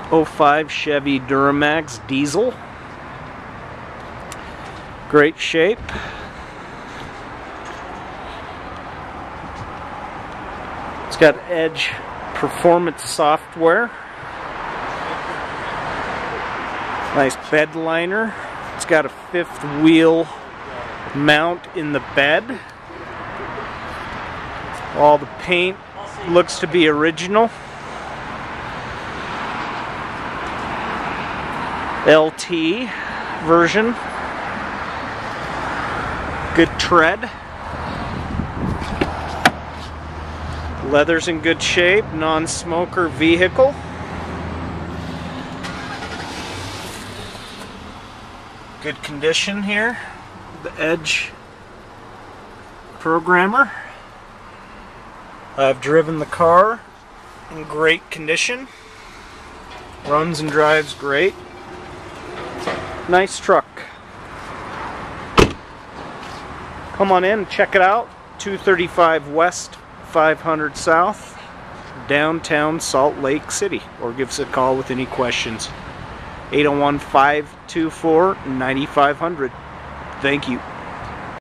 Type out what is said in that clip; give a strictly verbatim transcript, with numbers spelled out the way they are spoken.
oh five Chevy Duramax diesel. Great shape. It's got Edge performance software. Nice bed liner. It's got a fifth wheel mount in the bed. All the paint looks to be original. L T version. Good tread. Leather's in good shape. Non-smoker vehicle. Good condition here. The Edge programmer. I've driven the car in great condition. Runs and drives great. Nice truck. Come on in and check it out. two thirty-five West, five hundred South, downtown Salt Lake City. Or give us a call with any questions. eight oh one, five two four, nine five hundred. Thank you.